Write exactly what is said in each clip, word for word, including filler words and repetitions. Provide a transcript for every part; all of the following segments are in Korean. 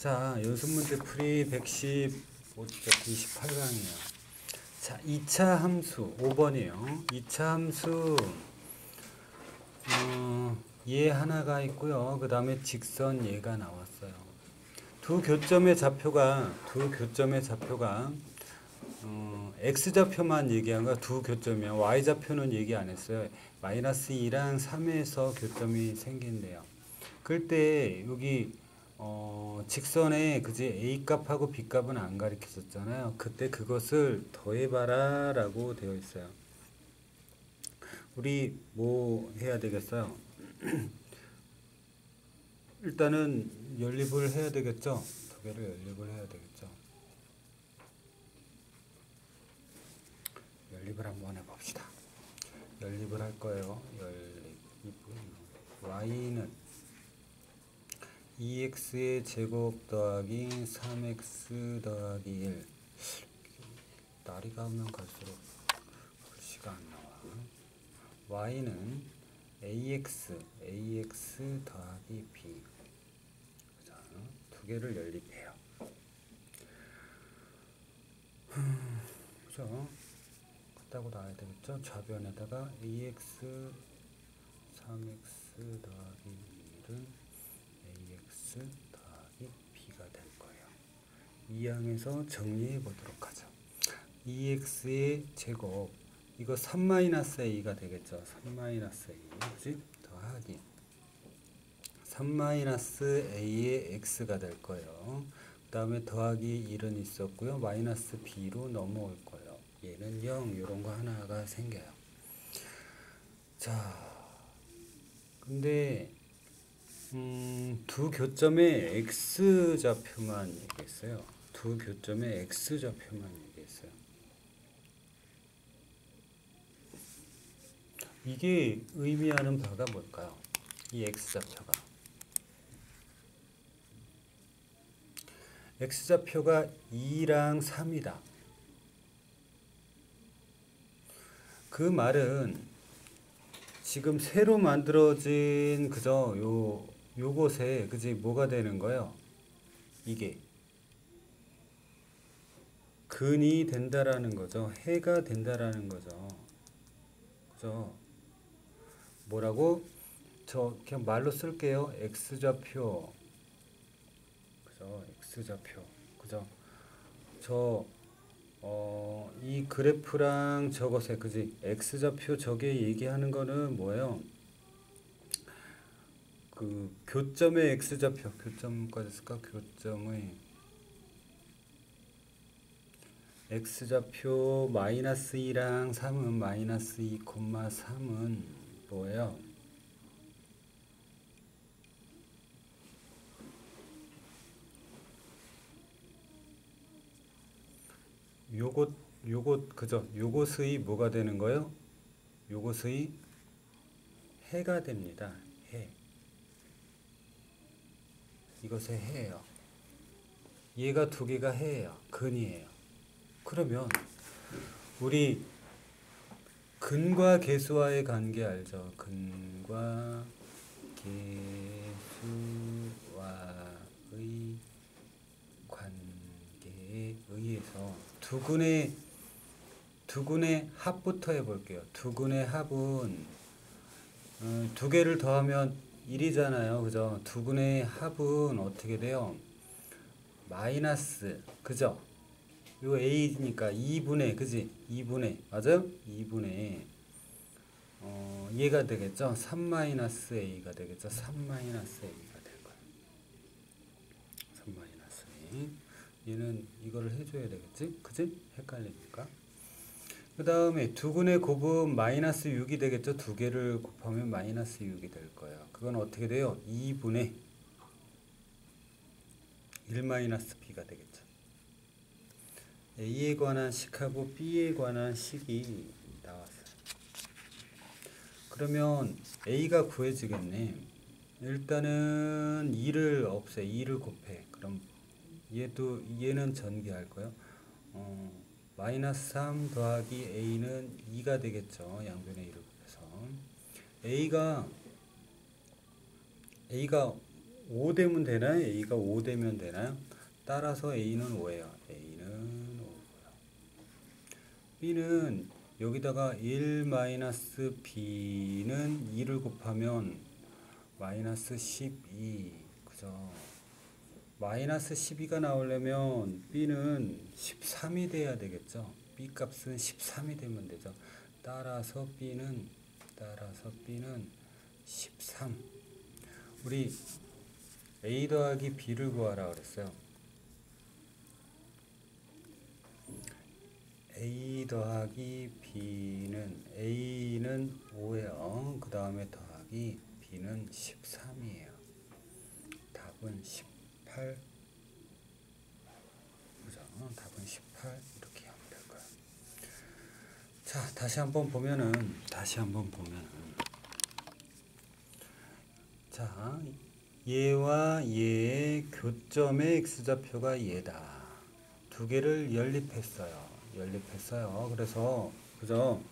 자, 연습문제 풀이 백십오 쪽 이십팔 강이에요. 자, 이 차 함수 오 번이에요. 이 차 함수 어, 얘 하나가 있고요. 그 다음에 직선 얘가 나왔어요. 두 교점의 좌표가 두 교점의 좌표가 어, x좌표만 얘기한 거 두 교점이야. y좌표는 얘기 안 했어요. 마이너스 이랑 삼에서 교점이 생긴대요. 그럴 때 여기 어, 직선에 그지 a 값하고 b 값은 안 가르쳐줬잖아요. 그때 그것을 더해봐라 라고 되어 있어요. 우리 뭐 해야 되겠어요? 일단은 연립을 해야 되겠죠? 두 개를 연립을 해야 되겠죠? 연립을 한번 해봅시다. 연립을 할 거예요. 연립. y는 이 엑스의 제곱 더하기 삼 엑스 더하기 일. 날이 가면 갈수록 글씨가 안 나와. y는 ax, ax 더하기 b. 자, 두 개를 연립해요. 그죠? 같다고 나와야 되겠죠? 좌변에다가 ax, 삼 엑스 더하기 일은 ax 더하기 b가 될 거예요. 이 항에서 정리해 보도록 하죠. 이 엑스의 제곱, 이거 삼 마이너스 a가 되겠죠. 삼 마이너스 a, 그치? 더하기 삼 마이너스 a의 x가 될 거예요. 그 다음에 더하기 일은 있었고요. 마이너스 b로 넘어올 거예요. 얘는 영, 이런 거 하나가 생겨요. 자, 근데 음, 두 교점의 x좌표만 얘기했어요. 두 교점의 x좌표만 얘기했어요. 이게 의미하는 바가 뭘까요? 이 x좌표가. x좌표가 이랑 삼이다. 그 말은 지금 새로 만들어진 그저 요 요것에 그지 뭐가 되는 거예요? 이게 근이 된다라는 거죠. 해가 된다라는 거죠. 그죠? 뭐라고? 저 그냥 말로 쓸게요. x좌표. 그죠? x좌표. 그죠? 저 어, 이 그래프랑 저것에 그지? x좌표 저게 얘기하는 거는 뭐예요? 그 교점의 x좌표, 교점까지 쓸까? 교점의 x좌표 마이너스 이랑 삼은 마이너스 이, 삼은 뭐예요? 요것 요것 그죠? 요것의 뭐가 되는 거예요? 요것의 해가 됩니다. 해. 이것의 해예요. 얘가 두 개가 해예요. 근이에요. 그러면 우리 근과 계수와의 관계 알죠? 근과 계수와의 관계에 의해서 두 근의 두 근의 합부터 해볼게요. 두 근의 합은 어, 두 개를 더하면 일이잖아요. 그죠? 두 근의 합은 어떻게 돼요? 마이너스, 그죠? 요 a니까 이분의, 그지? 이분의, 맞아요? 이분의, 어, 얘가 되겠죠? 삼 마이너스 a가 되겠죠? 삼 마이너스 a가 될 거예요. 삼 마이너스 a. 얘는 이거를 해줘야 되겠지? 그지? 헷갈리니까. 그 다음에 두 근의 곱은 마이너스 육이 되겠죠? 두 개를 곱하면 마이너스 육이 될 거예요. 그건 어떻게 돼요? 이분의 일 마이너스 b가 되겠죠. a에 관한 식하고 b에 관한 식이 나왔어요. 그러면 a가 구해지겠네. 일단은 이를 없애. 이를 곱해. 그럼 얘도 얘는 전개할 거예요. 어, 마이너스 삼 더하기 a는 이가 되겠죠. 양변의 이를 곱해서 a가 a가 오 되면 되나요? A가 오 되면 되나요? 따라서 A는 오예요. A는 오고요. B는 여기다가 일 마이너스 B는 이를 곱하면 마이너스 십이, 그죠? 마이너스 십이가 나오려면 B는 십삼이 돼야 되겠죠? B 값은 십삼이 되면 되죠. 따라서 B는 따라서 B는 십삼. 우리 A 더하기 B를 구하라 그랬어요. A 더하기 B는 A는 오예요. 그 다음에 더하기 B는 십삼이에요. 답은 십팔. 그죠? 답은 십팔. 이렇게 하면 될 거예요. 자, 다시 한번 보면은 다시 한번 보면은 자, 얘와 얘의 교점의 x좌표가 얘다. 두 개를 연립했어요. 연립했어요. 그래서 그죠?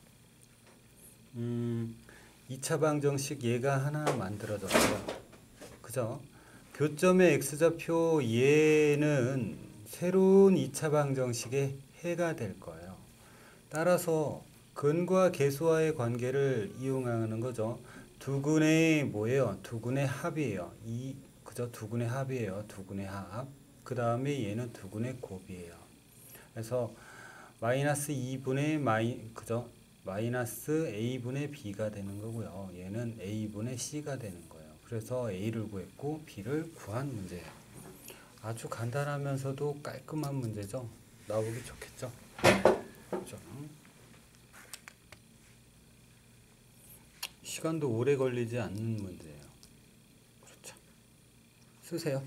음, 이 차 방정식 얘가 하나 만들어졌어요. 그죠? 교점의 x좌표 얘는 새로운 이 차 방정식의 해가 될 거예요. 따라서 근과 계수와의 관계를 이용하는 거죠. 두근의 뭐예요? 두근의 합이에요. 이 그죠? 두근의 합이에요. 두근의 합. 그 다음에 얘는 두근의 곱이에요. 그래서 마이너스 이분의 마이 그죠? 마이너스 A분의 B가 되는 거고요. 얘는 A분의 C가 되는 거예요. 그래서 A를 구했고 B를 구한 문제예요. 아주 간단하면서도 깔끔한 문제죠. 나오기 좋겠죠. 그죠? 시간도 오래 걸리지 않는 문제예요. 그렇죠. 쓰세요.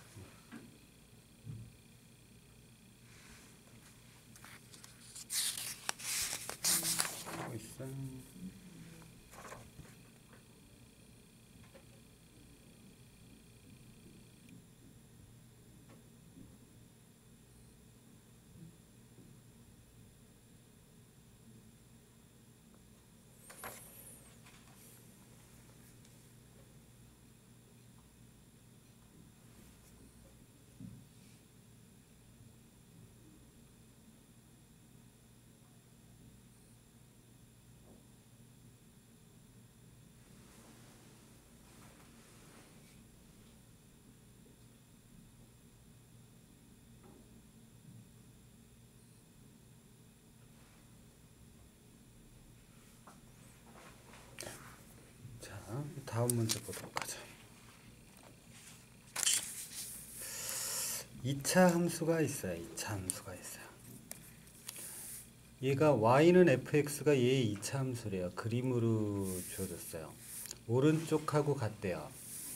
하고 있어. 자, 다음 문제 보도록 하죠. 이 차 함수가 있어요. 이 차 함수가 있어요. 얘가 y는 fx가 얘의 이 차 함수래요. 그림으로 주어졌어요. 오른쪽하고 같대요.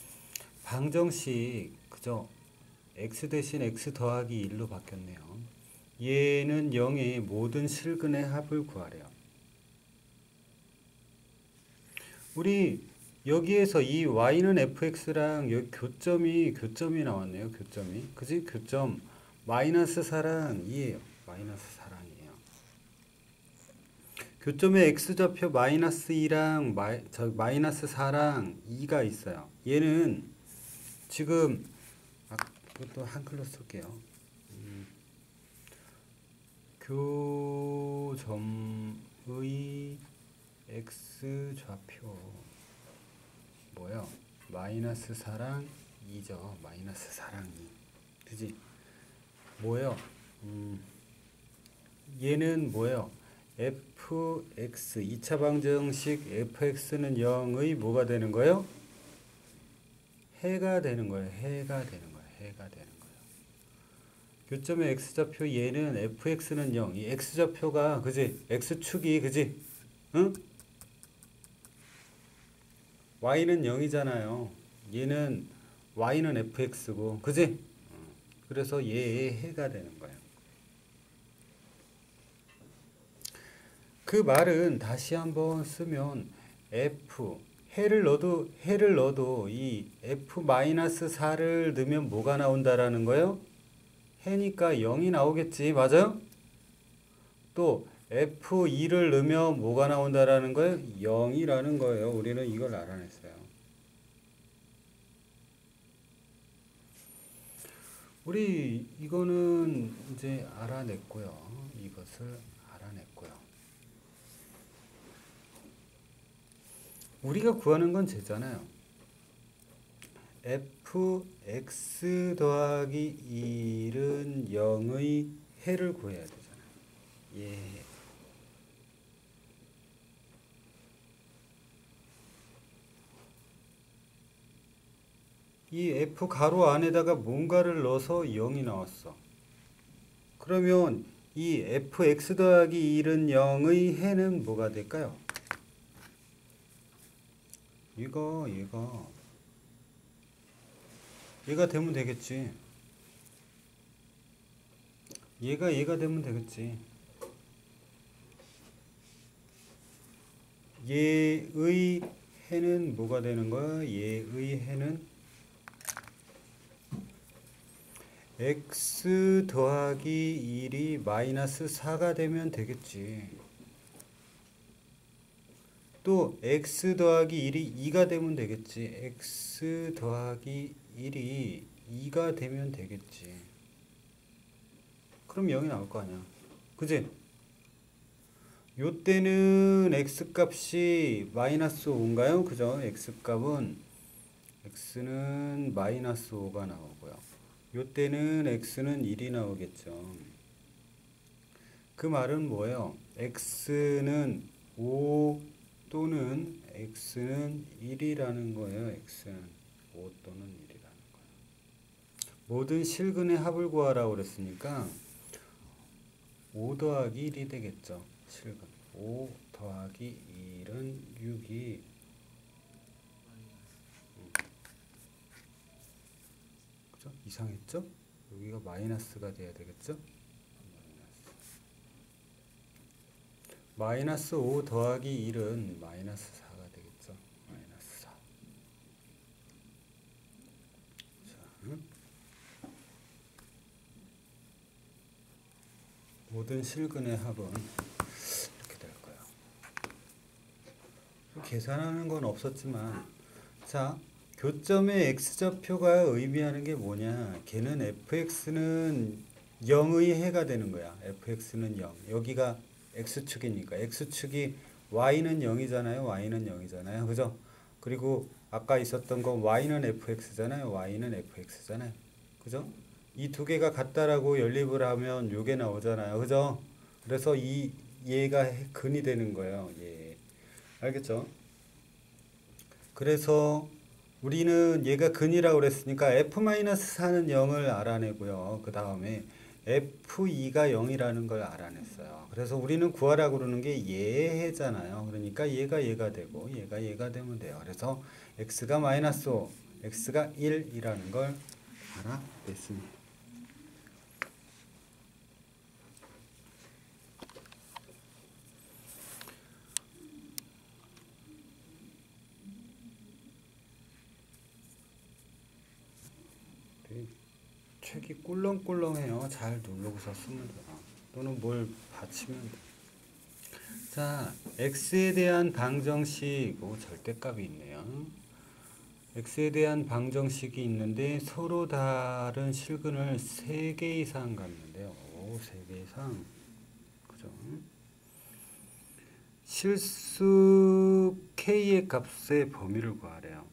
방정식 그죠? x 대신 x 더하기 일로 바뀌었네요. 얘는 영의 모든 실근의 합을 구하래요. 우리 여기에서 이 y는 fx랑 여기 교점이 교점이 나왔네요. 교점이 그지? 교점 마이너스 사랑 이에요. 마이너스 사랑이에요. 교점의 x좌표 마이너스 이랑 마이, 저 마이너스 사랑 이가 있어요. 얘는 지금 아, 이것도 한글로 쓸게요. 음, 교점의 x좌표 뭐요? 마이너스 사랑 이죠. 마이너스 사랑 이. 그지? 뭐예요? 음, 얘는 뭐예요? fx 이 차 방정식 fx는 영의 뭐가 되는 거예요? 해가 되는 거예요. 해가 되는 거예요. 해가 되는 거예요. 교점의 x좌표 얘는 fx는 영. 이 x좌표가 그지? x축이 그지? 응? y는 영이잖아요. 얘는 y는 fx고 그지? 그래서 얘의 해가 되는 거예요. 그 말은 다시 한번 쓰면 f 해를 넣어도 해를 넣어도 이 f 마이너스 사를 넣으면 뭐가 나온다라는 거예요? 해니까 영이 나오겠지. 맞아요? 또 에프 이를 넣으면 뭐가 나온다라는 거예요? 영이라는 거예요. 우리는 이걸 알아냈어요. 우리 이거는 이제 알아냈고요. 이것을 알아냈고요. 우리가 구하는 건 쟤잖아요. fx 더하기 일은 영의 해를 구해야 되잖아요. 예. 이 f 가로 안에다가 뭔가를 넣어서 영이 나왔어. 그러면 이 fx 더하기 일은 영의 해는 뭐가 될까요? 이거 얘가 얘가 되면 되겠지. 얘가 얘가 되면 되겠지. 얘의 해는 뭐가 되는 거야? 얘의 해는 x 더하기 일이 마이너스 사가 되면 되겠지. 또 x 더하기 일이 이가 되면 되겠지. x 더하기 일이 이가 되면 되겠지. 그럼 영이 나올 거 아니야. 그지? 요때는 x값이 마이너스 오인가요? 그죠? x값은 x는 마이너스 오가 나오고요. 요때는 x는 일이 나오겠죠. 그 말은 뭐예요? x는 오 또는 x는 일이라는 거예요. x는 오 또는 일이라는 거예요. 모든 실근의 합을 구하라고 그랬으니까 오 더하기 일이 되겠죠. 실근 오 더하기 일은 육이 음. 그죠? 이상했죠? 여기가 마이너스가 돼야 되겠죠? 마이너스 오 더하기 일은 마이너스 사가 되겠죠. 마이너스 사. 자, 모든 실근의 합은 이렇게 될 거예요. 계산하는 건 없었지만, 자, 교점의 x좌표가 의미하는 게 뭐냐? 걔는 fx는 영의 해가 되는 거야. fx는 영. 여기가 x축이니까 x축이 y는 영이잖아요. y는 영이잖아요. 그죠? 그리고 아까 있었던 거 y는 fx잖아요. y는 fx잖아요. 그죠? 이 두 개가 같다라고 연립을 하면 요게 나오잖아요. 그죠? 그래서 이 얘가 근이 되는 거예요. 예. 알겠죠? 그래서 우리는 얘가 근이라고 그랬으니까 에프 사는 영을 알아내고요. 그 다음에 에프 이가 영이라는 걸 알아냈어요. 그래서 우리는 구하라고 그러는 게 얘해잖아요. 그러니까 얘가 얘가 되고 얘가 얘가 되면 돼요. 그래서 x가 마이너스 오, x가 일이라는 걸 알아냈습니다. 책이 꿀렁꿀렁해요. 잘 누르고서 쓰면 돼요. 또는 뭘 받치면 돼. 자, x에 대한 방정식, 오, 절대값이 있네요. x에 대한 방정식이 있는데 서로 다른 실근을 세 개 이상 갖는데요. 오, 세 개 이상. 그죠? 실수 k의 값의 범위를 구하래요.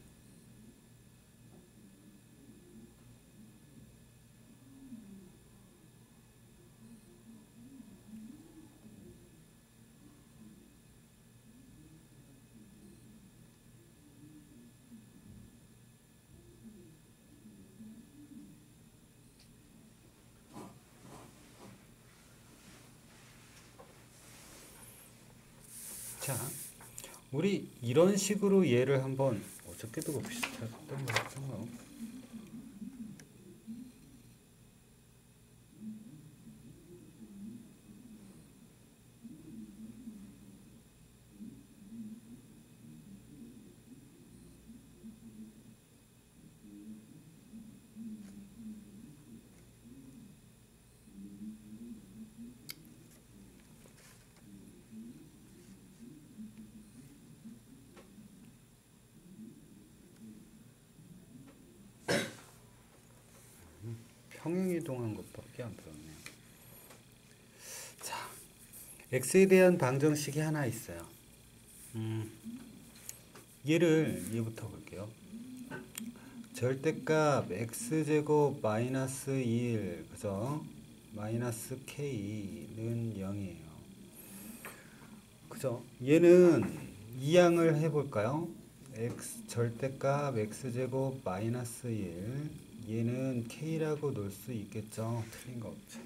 자, 우리 이런 식으로 얘를 한번 어저께도 비슷했던 것 같은 거. 평행이동한 것밖에 안 배웠네요. 자, x에 대한 방정식이 하나 있어요. 음, 얘를 얘부터 볼게요. 절대값 x제곱 마이너스 일, 그죠? 마이너스 k는 영이에요. 그죠? 얘는 이항을 해볼까요? x 절대값 x제곱 마이너스 일, 얘는 k라고 놓을 수 있겠죠? 틀린 거 없죠.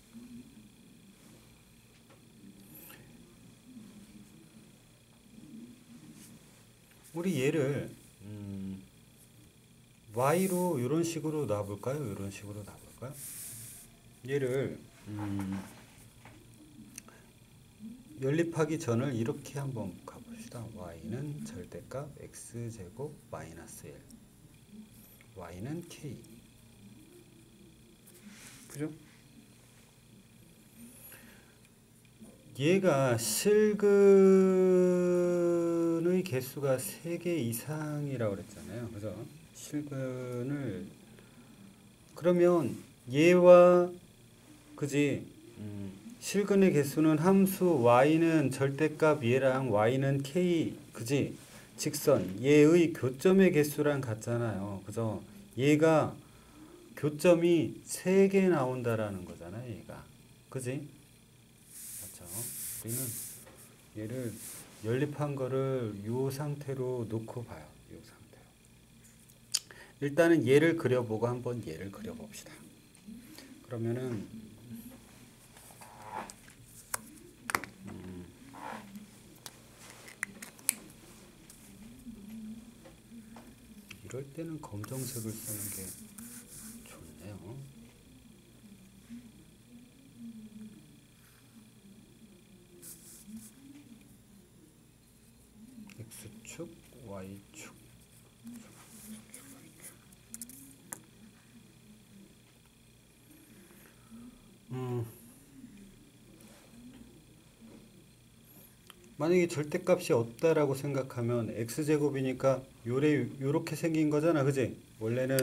우리 얘를 음, y로 이런 식으로 놔볼까요? 이런 식으로 놔볼까요? 얘를 음, 연립하기 전을 이렇게 한번 가봅시다. y는 절대값 x제곱 마이너스 일, y는 k. 그죠? 얘가 실근의 개수가 세 개 이상이라고 그랬잖아요. 그죠? 실근을 그러면 얘와 그지 음, 실근의 개수는 함수 y는 절대값 얘랑 y는 k, 그지? 직선 얘의 교점의 개수랑 같잖아요. 그죠? 얘가 교점이 세 개 나온다라는 거잖아요. 얘가 그지? 그렇죠? 우리는 얘를 연립한 거를 요 상태로 놓고 봐요. 요 상태로. 일단은 얘를 그려보고 한번 얘를 그려봅시다. 그러면은 음, 이럴 때는 검정색을 쓰는 게 좋네요. x축, y축. 음, 만약에 절대값이 없다라고 생각하면 x제곱이니까 요래 요렇게 생긴 거잖아. 그지? 원래는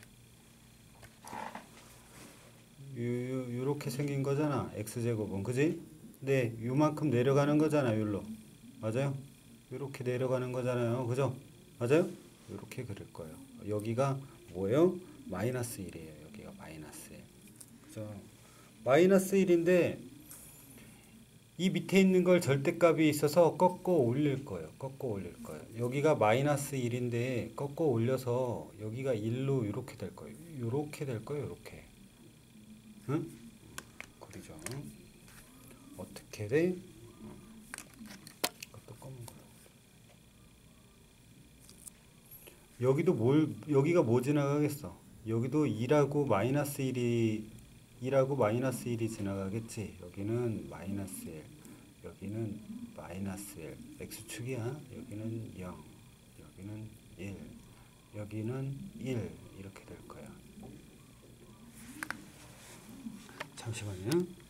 요, 요, 요렇게 생긴 거잖아. x제곱은. 그지? 근데 요만큼 내려가는 거잖아. 요로. 맞아요? 요렇게 내려가는 거잖아요. 그죠? 맞아요? 요렇게 그릴 거예요. 여기가 뭐예요? 마이너스 일이에요. 여기가 마이너스 일. 그죠? 마이너스 일인데 이 밑에 있는 걸 절대값이 있어서 꺾어 올릴 거예요. 꺾어 올릴 거예요. 여기가 마이너스 일인데 꺾어 올려서 여기가 일로 이렇게 될 거예요. 이렇게 될 거예요. 이렇게. 응? 그리죠. 어떻게 돼? 이것도 검은 거. 여기도 뭘 여기가 뭐 지나가겠어? 여기도 이하고 마이너스 일이 이하고 마이너스 일이 지나가겠지. 여기는 마이너스 일, 여기는 마이너스 일, x축이야. 여기는 영, 여기는 일, 여기는 일 이렇게 될 거야. 잠시만요.